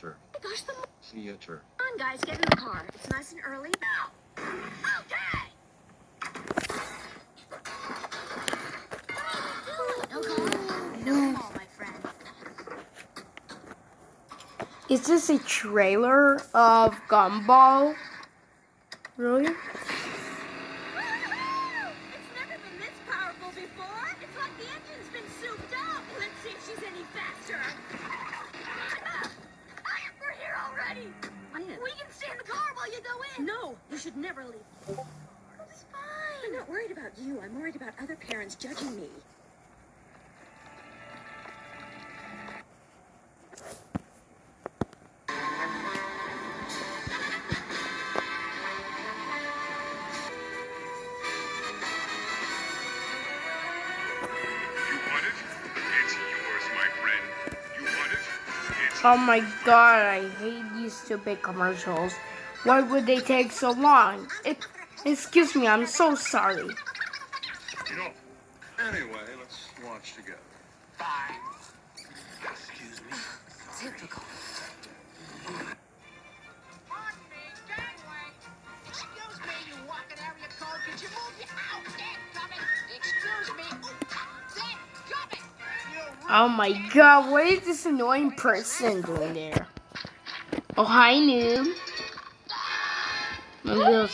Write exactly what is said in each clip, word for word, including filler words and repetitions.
Theater. Gosh, the Theater. Come on, guys, get in the car. It's nice and early. No! Okay! No car, no call, my friend. Is this a trailer of Gumball? Really? It's never been this powerful before. It's like the engine's been souped up. Let's see if she's any faster. We're here already. We can stay in the car while you go in. No, you should never leave. It's fine. I'm not worried about you. I'm worried about other parents judging me. Oh my god, I hate these stupid commercials. Why would they take so long? It, excuse me, I'm so sorry. You know, anyway, let's watch together. Fine. Excuse me. Typical. Pardon me, gangway. Excuse me, you walking area code. Could you move your out? Dead coming. Excuse me. Dead coming. Oh my god, what is this annoying person doing there? Oh, hi, noob. My little...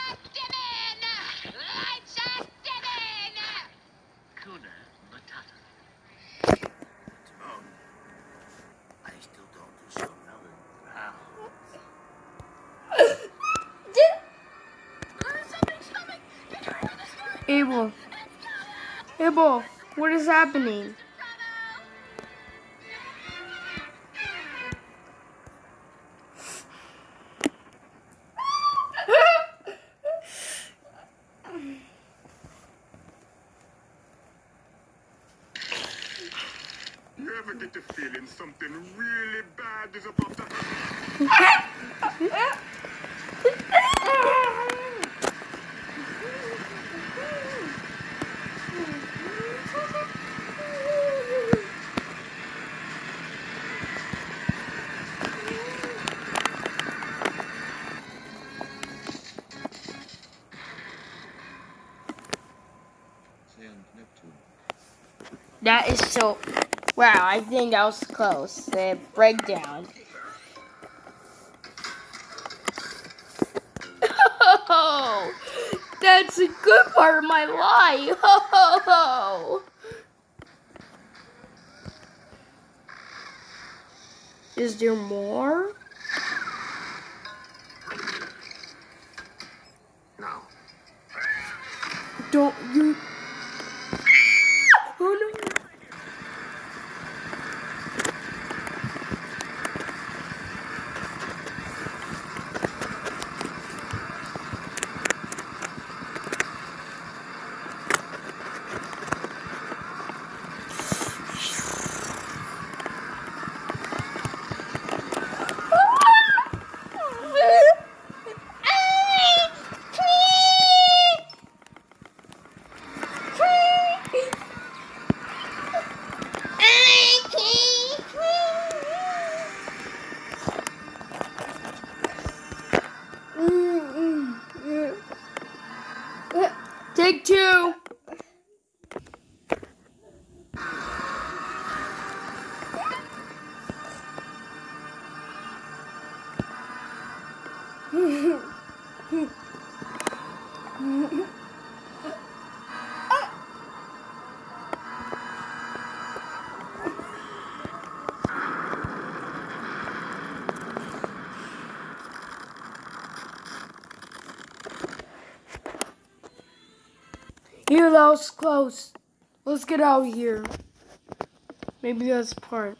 Abel. Abel, what is happening? You ever get the feeling something really bad is about to happen? That is so... Wow, I think that was close. The breakdown. Oh, that's a good part of my life. Oh, is there more? No. Don't you... Oh no. Take two. Here, that was close. Let's get out of here. Maybe that's part.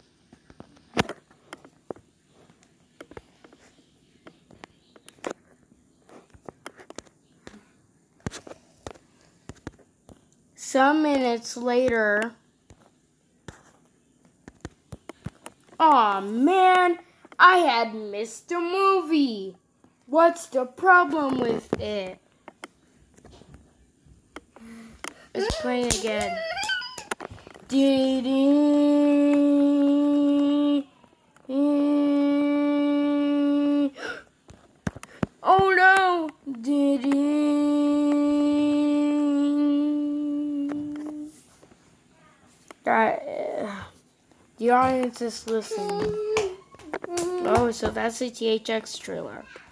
Some minutes later. Aw, man, I had missed the movie. What's the problem with it? Let's play it again. Dee dee. The audience is listening. Oh, so that's the T H X trailer.